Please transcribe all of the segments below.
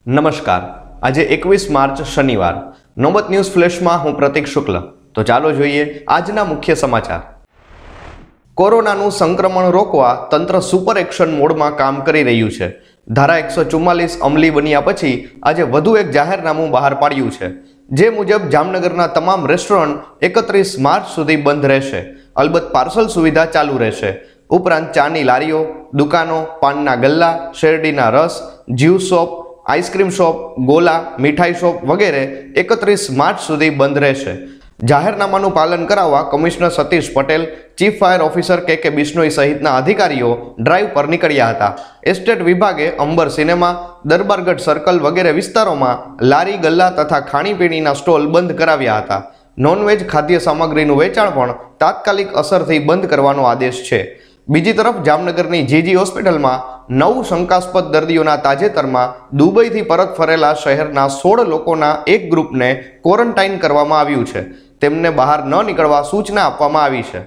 નમસ્કાર, આજે 21 માર્ચ શનિવાર નોબત ન્યૂઝ ફ્લેશમાં હું પ્રતીક શુક્લ। તો ચાલો જોઈએ આજના મુખ્ય સમાચાર। કોરોનાનું સંક્રમણ રોકવા તંત્ર સુપર એક્શન મોડમાં કામ કરી રહ્યું છે। ધારા 144 અમલી બન્યા પછી આજે વધુ એક જાહેરનામું બહાર પાડ્યું છે, જે મુજબ જામનગરના તમામ રેસ્ટોરન્ટ 31 માર્ચ સુધી બંધ રહેશે। અલબત્ત પાર્સલ સુવિધા ચાલુ રહેશે। ઉપરાંત ચાની લારીઓ, દુકાનો, પાનના ગલ્લા, શેરડીના રસ, જ્યુસ શોપ, આઈસ્ક્રીમ શોપ, ગોલા, મીઠાઈ શોપ વગેરે 31 માર્ચ સુધી બંધ રહેશે। જાહેરનામાનું પાલન કરાવવા commissioner Satish Patel, chief fire officer K Bishnoi સહિતના અધિકારીઓ ડ્રાઈવ પર નીકળ્યા હતા। એસ્ટેટ વિભાગે અંબર સિનેમા, દરબારગઢ સર્કલ વગેરે વિસ્તારોમાં લારી, ગલ્લા તથા ખાણીપીણીના સ્ટોલ બંધ કરાવ્યા હતા। નોનવેજ ખાદ્ય સામગ્રીનું વેચાણ પણ તાત્કાલિક અસરથી બંધ કરવાનો આદેશ છે। બીજી તરફ જામનગરની જીજી હોસ્પિટલમાં 9 શંકાસ્પદ દર્દીઓના તાજેતરમાં દુબઈથી પરત ફરેલા શહેરના 16 લોકોના એક ગ્રુપને ક્વોરન્ટાઇન કરવામાં આવ્યું છે। તેમને બહાર ન નીકળવા સૂચના આપવામાં આવી છે।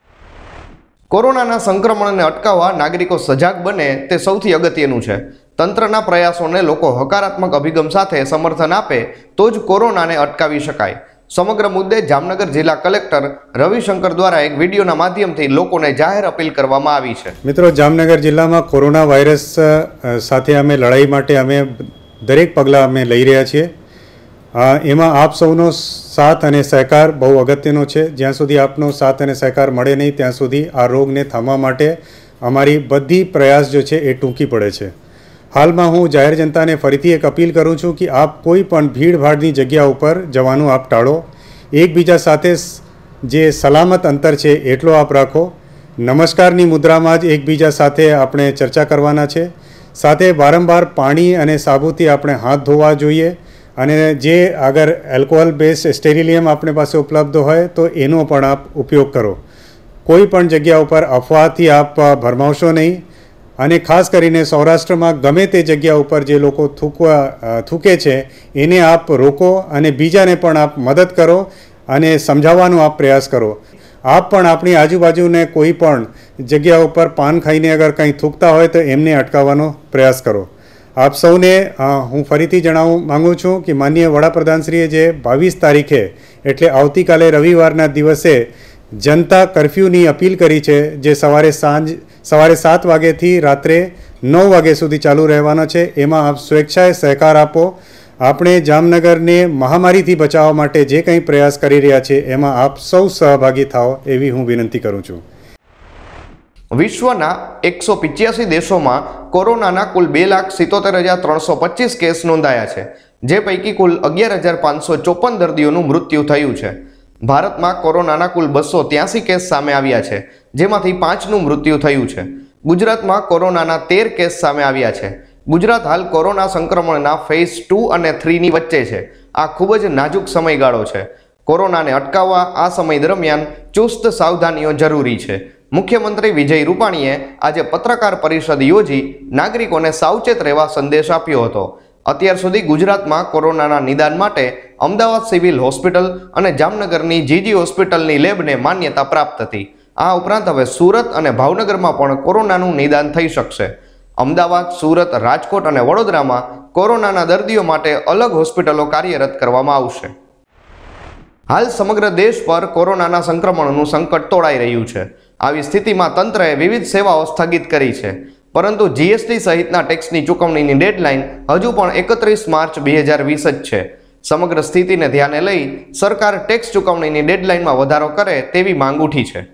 કોરોનાના સંક્રમણને અટકાવવા નાગરિકો સજાગ બને તે સૌથી અગત્યનું છે। તંત્રના પ્રયાસોને લોકો હકારાત્મક અભિગમ સાથે સમર્થન આપે તો જ કોરોનાને અટકાવી શકાય। સમગ્ર મુદ્દે જામનગર જિલ્લા કલેક્ટર રવિશંકર દ્વારા એક વિડીયોના માધ્યમથી લોકોને જાહેર અપીલ કરવામાં આવી છે। મિત્રો, જામનગર જિલ્લામાં કોરોના વાયરસ સાથે અમે લડાઈ માટે અમે દરેક પગલાં અમે લઈ રહ્યા છીએ। એમાં આપ સૌનો સાથ અને સહકાર બહુ અગત્યનો છે। જ્યાં સુધી આપનો સાથ અને સહકાર મળે નહીં ત્યાં સુધી આ રોગને થામવા માટે અમારી બધી પ્રયાસ જે છે એ ટૂંકી પડે છે। હાલમાં હું જાહેર જનતાને ફરીથી એક અપીલ કરું છું કે આપ કોઈ પણ ભીડભાડની જગ્યા ઉપર જવાનું આપ ટાળો। એકબીજા સાથે જે સલામત અંતર છે એટલો આપ રાખો। નમસ્કારની મુદ્રામાં જ એકબીજા સાથે આપણે ચર્ચા કરવાના છે। સાથે વારંવાર પાણી અને સાબુથી આપણે હાથ ધોવા જોઈએ અને જે અગર એલ્કોહોલ બેઝ સ્ટેરિલિયમ આપણી પાસે ઉપલબ્ધ હોય તો એનો પણ આપ ઉપયોગ કરો। કોઈ પણ જગ્યા ઉપર અફવાથી આપ ભરમાવશો નહીં અને ખાસ કરીને સૌરાષ્ટ્રમાં ગમે તે જગ્યા ઉપર જે લોકો થૂકે છે એને આપ રોકો અને બીજાને પણ આપ મદદ કરો અને સમજાવવાનો આપ પ્રયાસ કરો। આપ પણ આપણી આજુબાજુને કોઈ પણ જગ્યા ઉપર પાન ખાઈને અગર કંઈ થૂકતા હોય તો એમને અટકાવવાનો પ્રયાસ કરો। આપ સૌને હું ફરીથી જણાવવા માગું છું કે માનનીય વડાપ્રધાનશ્રીએ જે 22 તારીખે એટલે આવતીકાલે રવિવારના દિવસે જનતા કર્ફ્યુની અપીલ કરી છે, જે સવારે 7 વાગ્યાથી રાત્રે 9 વાગ્યા સુધી ચાલુ રહેવાનો છે। એમાં આપ સ્વેચ્છાએ સહકાર આપો। આપણે જામનગરને મહામારીથી બચાવવા માટે જે કંઈ પ્રયાસ કરી રહ્યા છે એમાં આપ સૌ સહભાગી થાઓ એવી હું વિનંતી કરું છું। વિશ્વના 185 દેશોમાં કોરોનાના કુલ 2,77,325 કેસ નોંધાયા છે, જે પૈકી કુલ 11,554 દર્દીઓનું મૃત્યુ થયું છે। ભારતમાં કોરોનાના કુલ 283 કેસ સામે આવ્યા છે, જેમાંથી 5નું મૃત્યુ થયું છે। ગુજરાતમાં કોરોનાના 13 કેસ સામે આવ્યા છે। ગુજરાત હાલ કોરોના સંક્રમણના ફેઝ 2 અને 3ની વચ્ચે છે। આ ખૂબ જ નાજુક સમયગાળો છે। કોરોનાને અટકાવવા આ સમય દરમિયાન ચુસ્ત સાવધાનીઓ જરૂરી છે। મુખ્યમંત્રી વિજય રૂપાણીએ આજે પત્રકાર પરિષદ યોજી નાગરિકોને સાવચેત રહેવા સંદેશ આપ્યો હતો। અત્યાર સુધી ગુજરાતમાં કોરોનાના નિદાન માટે અમદાવાદ સિવિલ હોસ્પિટલ અને જામનગરની જીજી હોસ્પિટલની લેબને માન્યતા પ્રાપ્ત હતી। આ ઉપરાંત હવે સુરત અને ભાવનગરમાં પણ કોરોનાનું નિદાન થઈ શકશે। અમદાવાદ, સુરત, રાજકોટ અને વડોદરામાં કોરોનાના દર્દીઓ માટે અલગ હોસ્પિટલો કાર્યરત કરવામાં આવશે। હાલ સમગ્ર દેશ પર કોરોનાના સંક્રમણનું સંકટ તોડાઈ રહ્યું છે। આવી સ્થિતિમાં તંત્રએ વિવિધ સેવાઓ સ્થગિત કરી છે, પરંતુ જીએસટી સહિતના ટેક્સની ચૂકવણીની ડેડલાઇન હજુ પણ 31 માર્ચ 2020 જ છે। સમગ્ર સ્થિતિને ધ્યાને લઈ સરકાર ટેક્સ ચૂકવણીની ડેડલાઇનમાં વધારો કરે તેવી માંગ ઉઠી છે।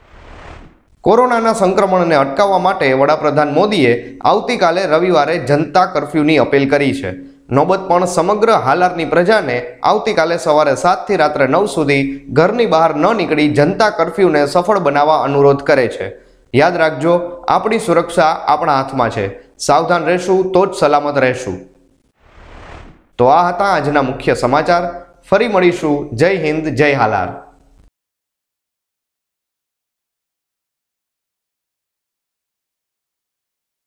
કોરોનાના સંક્રમણને અટકાવવા માટે વડાપ્રધાન મોદીએ આવતીકાલે રવિવારે જનતા કર્ફ્યુની અપીલ કરી છે। નોબત પણ સમગ્ર હાલારની પ્રજાને આવતીકાલે સવારે 7 થી રાત્રે 9 સુધી ઘરની બહાર ન નીકળી જનતા કર્ફ્યુને સફળ બનાવવા અનુરોધ કરે છે। યાદ રાખજો, આપણી સુરક્ષા આપણા હાથમાં છે। સાવધાન રહેશું તો જ સલામત રહેશું। તો આ હતા આજના મુખ્ય સમાચાર। ફરી મળીશું। જય હિન્દ, જય હાલાર।